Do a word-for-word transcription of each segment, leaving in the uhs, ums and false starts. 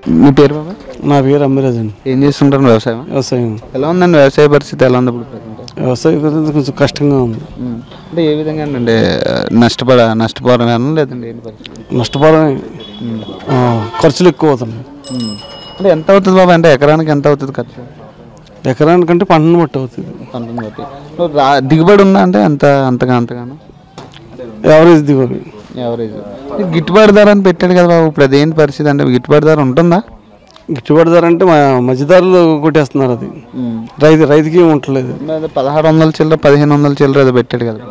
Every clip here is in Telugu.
మీ పేరు బాబా? నా పేరు అమ్మిరాజ్ అండి. ఏం చేస్తుంటారు? వ్యవసాయం. వ్యవసాయం ఎలా ఉందండి? వ్యవసాయ పరిస్థితి ఎలా ఉంది ఇప్పుడు? వ్యవసాయ పరిస్థితి కొంచెం కష్టంగా ఉంది. అంటే ఏ విధంగా అంటే నష్టపడ నష్టపోవడం లేదండి? ఏంటి పరిస్థితి? నష్టపోవడం, ఖర్చులు ఎక్కువ అవుతున్నాయి. అంటే ఎంత అవుతుంది బాబా? అంటే ఎకరానికి ఎంత అవుతుంది ఖర్చు? ఎకరానికంటే పంటను బట్టి అవుతుంది. పంటను బట్టి దిగుబడి ఉందా? అంటే అంత అంతగా అంతగానో యావరేజ్ దిగుబడి. యావరేజ్. గిట్టుబాటు ధర అని పెట్టాడు కదా బాబు, ఇప్పుడు అదేంటి పరిస్థితి? అంటే గిట్టుబాటు ధర ఉంటుందా? గిట్టుబాటు ధర అంటే మధ్యదారులు కొట్టేస్తున్నారు. అది రైతు రైతుకి ఏమి ఉండలేదు. పదహారు వందల చిల్లర పదిహేను వందల చిల్లర అది పెట్టాడు కదా.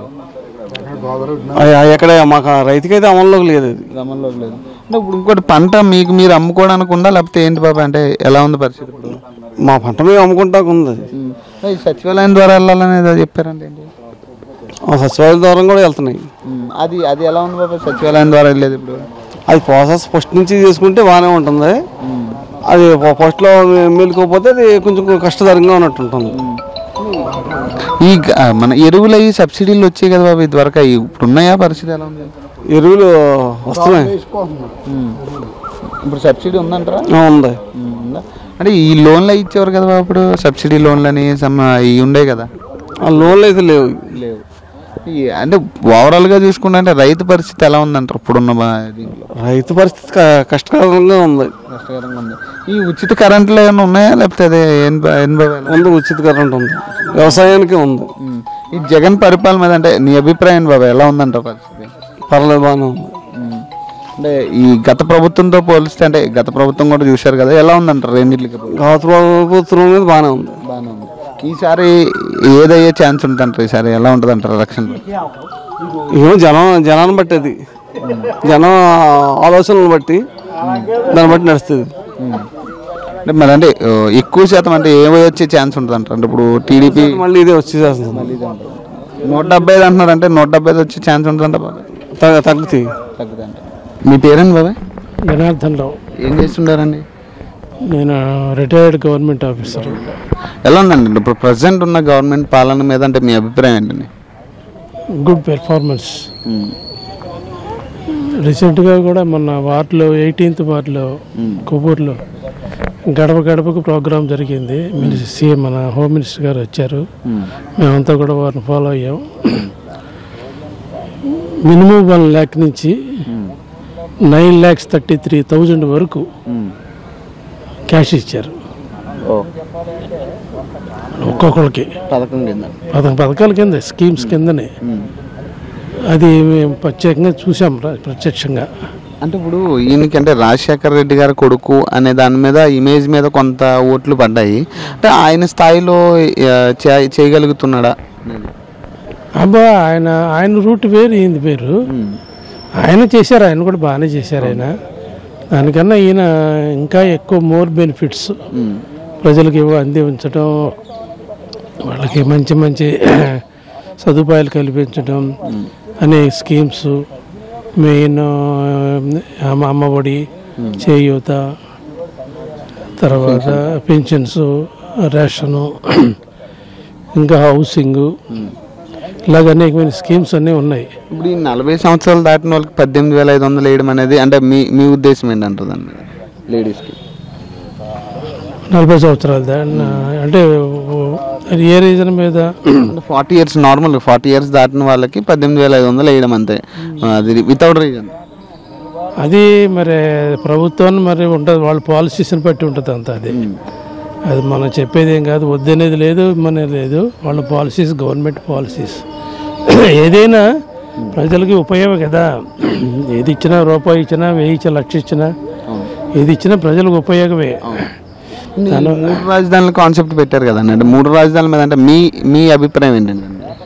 ఎక్కడ మాకు రైతుకి అయితే అమల్లోకి లేదు. అది అమల్లోకి లేదు. అంటే ఇప్పుడు ఇంకోటి పంట మీకు మీరు అమ్ముకోవడానికి ఉందా లేకపోతే ఏంటి బాబా? అంటే ఎలా ఉంది పరిస్థితి ఇప్పుడు? మా పంట మేము అమ్ముకుంటాకు ఉంది. అది సచివాలయం ద్వారా వెళ్ళాలని చెప్పారండి. ఏంటి సచివాలయం ద్వారా కూడా వెళ్తున్నాయి. అది అది ఎలా ఉంది బాబా సచివాలయం ద్వారా వెళ్ళేది? ఇప్పుడు అది ప్రాసెస్ ఫస్ట్ నుంచి చేసుకుంటే బాగానే ఉంటుంది. అది ఫస్ట్లో మేలుకోకపోతే అది కొంచెం కష్టతరంగా ఉన్నట్టు ఉంటుంది. ఈ మన ఎరువులు అవి సబ్సిడీలు వచ్చాయి కదా బాబు, ఇదివరకు ఇప్పుడు ఉన్నాయా? పరిస్థితి ఎలా ఉంది? ఎరువులు వస్తున్నాయి. ఇప్పుడు సబ్సిడీ ఉందంటారా? ఉంది. అంటే ఈ లోన్లు అవి ఇచ్చేవారు కదా బాబు, ఇప్పుడు సబ్సిడీ లోన్లు అని ఇవి ఉండే కదా. ఆ లోన్లు అయితే లేవు లేవు అంటే ఓవరాల్గా చూసుకుంటే అంటే రైతు పరిస్థితి ఎలా ఉందంటారు ఇప్పుడున్న దీంట్లో? రైతు పరిస్థితి కష్టకరంగా ఉంది. కష్టకరంగా ఉంది. ఈ ఉచిత కరెంట్లు ఏమైనా ఉన్నాయా లేకపోతే అదే ఉంది? ఉచిత కరెంట్ ఉంది, వ్యవసాయానికి ఉంది. ఈ జగన్ పరిపాలన మీద అంటే నీ అభిప్రాయం బాబా ఎలా ఉందంటారు పరిస్థితి? పర్లేదు, బాగానే ఉంది. అంటే ఈ గత ప్రభుత్వంతో పోలిస్తే అంటే గత ప్రభుత్వం కూడా చూశారు కదా, ఎలా ఉందంటారు రెండింటికి? గత ప్రభుత్వం మీద బాగానే ఉంది. బాగానే ఉంది. ఈసారి ఏదయ్యే ఛాన్స్ ఉంటుందంటారు? ఈసారి ఎలా ఉంటుంది అంటారు ఎలక్షన్? ఏమో జనం జనాన్ని బట్టి, అది జనం ఆలోచనలు బట్టి దాన్ని బట్టి నడుస్తుంది. అంటే మరి అంటే ఎక్కువ శాతం అంటే ఏమో వచ్చే ఛాన్స్ ఉంటుంది అంటారు? అంటే ఇప్పుడు టీడీపీ మళ్ళీ ఇదే వచ్చేసేస్తుంది. నూట డెబ్బై ఐదు అంటున్నారు, అంటే నూట డెబ్బై ఐదు వచ్చే ఛాన్స్ ఉంటుందంట బాబా? తగ్గుతాయి. తగ్గుతాయంట. మీ పేరేంటి బాబాయ్? జనార్దన్ రావు. ఏం చేస్తుంటారండి? నేను రిటైర్డ్ గవర్నమెంట్ ఆఫీసర్. ఎలా ఉందండి ఇప్పుడు ప్రజెంట్ ఉన్న గవర్నమెంట్ పాలన మీద అంటే మీ అభిప్రాయం ఏంటండి? Good performance. రీసెంట్గా కూడా మొన్న వార్డులో ఎయిటీన్త్ వార్డులో కొవ్వూరులో గడప గడపకు ప్రోగ్రాం జరిగింది. సీఎం మన హోమ్ మినిస్టర్ గారు వచ్చారు, మేమంతా కూడా వారిని ఫాలో అయ్యాం. మినిమం వన్ ల్యాక్ నుంచి nine lakhs thirty three thousand వరకు క్యాష్ ఇచ్చారు ఒక్కొక్కరికి. పథకం కింద పథకం పథకాల కింద స్కీమ్స్ కిందనే. అది మేము ప్రత్యేకంగా చూసాం, ప్రత్యక్షంగా. అంటే ఇప్పుడు ఈయనకి అంటే రాజశేఖర్ రెడ్డి గారి కొడుకు అనే దాని మీద ఇమేజ్ మీద కొంత ఓట్లు పడ్డాయి. అంటే ఆయన స్థాయిలో చేయగలుగుతున్నాడా? అబ్బా ఆయన ఆయన రూట్ వేరు, ఈయన పేరు. ఆయన చేశారు, ఆయన కూడా బాగానే చేశారు. ఆయన దానికన్నా ఈయన ఇంకా ఎక్కువ మోర్ బెనిఫిట్స్ ప్రజలకు అందించడం, వాళ్ళకి మంచి మంచి సదుపాయాలు కల్పించడం అనే స్కీమ్స్, మెయిన్ అమ్మఒడి, చేయూత, తర్వాత పెన్షన్స్, రేషను, ఇంకా హౌసింగ్, ఇలాగ అనేకమైన స్కీమ్స్ అన్నీ ఉన్నాయి. ఇప్పుడు ఈ నలభై సంవత్సరాలు దాటిన వాళ్ళకి పద్దెనిమిది వేల ఐదు వందలు వేయడం అనేది అంటే మీ మీ ఉద్దేశం ఏంటంటారు దాన్ని? లేడీస్కి నలభై సంవత్సరాలు దాన్ని అంటే ఏ రీజన్ మీద? Forty years normal forty years దాటిన వాళ్ళకి పద్దెనిమిది వేల ఐదు వందలు వేయడం అంతే, అది వితౌట్ రీజన్. అది మరి ప్రభుత్వాన్ని మరి ఉంటుంది, వాళ్ళ పాలసీస్ని బట్టి ఉంటుంది అంత. అది అది మనం చెప్పేది ఏం కాదు, వద్దనేది లేదు, మన లేదు. వాళ్ళ పాలసీస్ గవర్నమెంట్ పాలసీస్. ఏదైనా ప్రజలకి ఉపయోగం కదా. ఏది ఇచ్చినా, రూపాయి ఇచ్చినా, వెయ్యి ఇచ్చినా, లక్ష ఇచ్చినా, ఏది ఇచ్చినా ప్రజలకు ఉపయోగమే. మూడు రాజధానుల కాన్సెప్ట్ పెట్టారు కదండి, అంటే మూడు రాజధానుల మీద అంటే మీ మీ అభిప్రాయం ఏంటండి?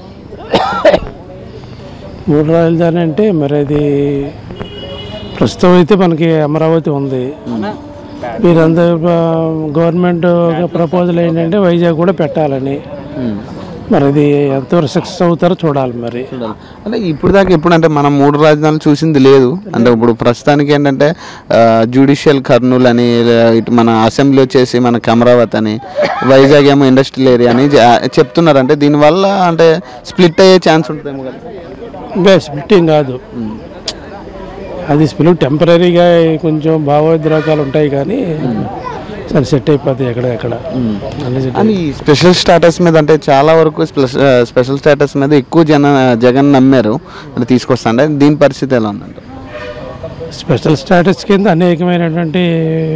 మూడు రాజధాని అంటే మరి అది ప్రస్తుతం అయితే మనకి అమరావతి ఉంది. మీరందరూ గవర్నమెంట్ ప్రపోజల్ ఏంటంటే వైజాగ్ కూడా పెట్టాలని. మరి అది ఎంతవరకు సక్సెస్ అవుతారో చూడాలి. మరి అంటే ఇప్పుడు దాకా ఎప్పుడు అంటే మనం మూడు రాజధానులు చూసింది లేదు. అంటే ఇప్పుడు ప్రస్తుతానికి ఏంటంటే జ్యుడిషియల్ కర్నూలు అని, ఇటు మన అసెంబ్లీ వచ్చేసి మనకి అమరావతి అని, వైజాగ్ ఏమో ఇండస్ట్రియల్ ఏరియా అని చెప్తున్నారు. అంటే దీనివల్ల అంటే స్ప్లిట్ అయ్యే ఛాన్స్ ఉంటుందేమో కదా? ఇంకా స్ప్లిట్టింగ్ కాదు, అది స్పెల్ టెంపరీగా కొంచెం భావోద్రేకాలు ఉంటాయి కానీ సరే సెట్ అయిపోతాయి ఎక్కడెక్కడ అని స్పెషల్ స్టేటస్ మీద అంటే చాలా వరకు స్పెషల్ స్టేటస్ మీద ఎక్కువ జన జగన్ నమ్మారు అంటే తీసుకొస్తా అంటే దీని పరిస్థితి ఎలా ఉందంటే స్పెషల్ స్టేటస్ కింద అనేకమైనటువంటి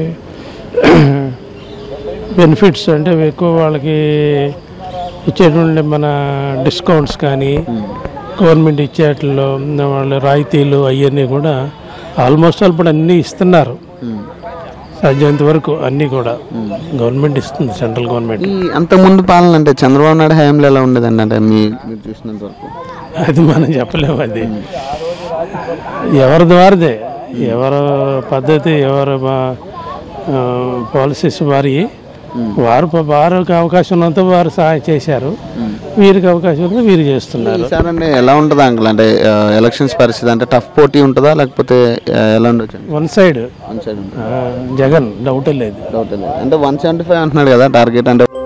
బెనిఫిట్స్ అంటే ఎక్కువ వాళ్ళకి ఇచ్చేటువంటి మన డిస్కౌంట్స్ కానీ గవర్నమెంట్ ఇచ్చేట్లో వాళ్ళ రాయితీలు అవన్నీ కూడా ఆల్మోస్ట్ ఆల్ ఇప్పుడు అన్నీ ఇస్తున్నారు సాధ్యంత వరకు అన్నీ కూడా గవర్నమెంట్ ఇస్తుంది సెంట్రల్ గవర్నమెంట్. అంతకుముందు పాలన అంటే చంద్రబాబు నాయుడు హయాంలో ఎలా ఉండేదండి అంటే మీ మీరు చూసినంత వరకు అది మనం చెప్పలేము. అది ఎవరి ద్వారాదే ఎవరి పద్ధతి ఎవరి పాలసీస్ వారి వారు వారికి అవకాశం ఉన్నంత వారు సహాయం చేశారు, వీరికి అవకాశం ఉన్నంత వీరు చేస్తున్నారు. సార్ అంటే ఎలా ఉంటుంది అంకుల్ అంటే ఎలక్షన్స్ పరిస్థితి అంటే టఫ్ పోటీ ఉంటుందా లేకపోతే ఎలా ఉండొచ్చు? One side one side Jagan డౌటే లేదు డౌట్ లేదు అంటే వన్ సెవెంటీ ఫైవ్ అంటున్నాడు కదా టార్గెట్ అంటే